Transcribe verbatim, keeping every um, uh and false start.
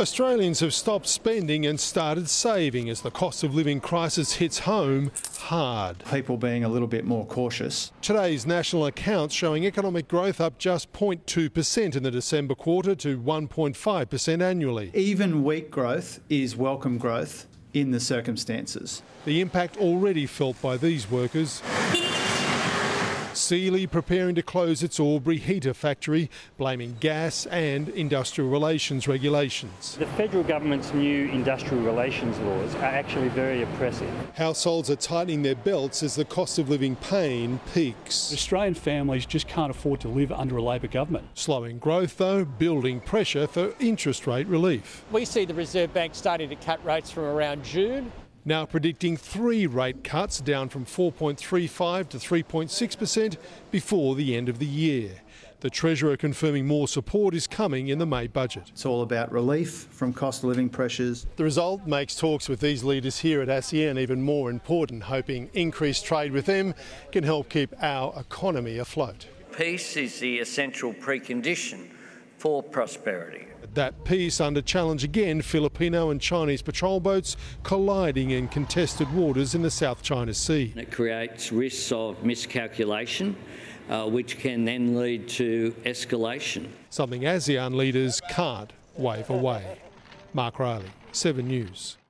Australians have stopped spending and started saving as the cost of living crisis hits home hard. People being a little bit more cautious. Today's national accounts showing economic growth up just zero point two percent in the December quarter to one point five percent annually. Even weak growth is welcome growth in the circumstances. The impact already felt by these workers. Sealy preparing to close its Albury heater factory, blaming gas and industrial relations regulations. The federal government's new industrial relations laws are actually very oppressive. Households are tightening their belts as the cost of living pain peaks. Australian families just can't afford to live under a Labor government. Slowing growth, though, building pressure for interest rate relief. We see the Reserve Bank starting to cut rates from around June. Now predicting three rate cuts, down from four point three five to three point six percent before the end of the year. The Treasurer confirming more support is coming in the May budget. It's all about relief from cost of living pressures. The result makes talks with these leaders here at ASEAN even more important, hoping increased trade with them can help keep our economy afloat. Peace is the essential precondition for prosperity. That peace under challenge again, Filipino and Chinese patrol boats colliding in contested waters in the South China Sea. It creates risks of miscalculation, uh, which can then lead to escalation. Something ASEAN leaders can't wave away. Mark Riley, Seven News.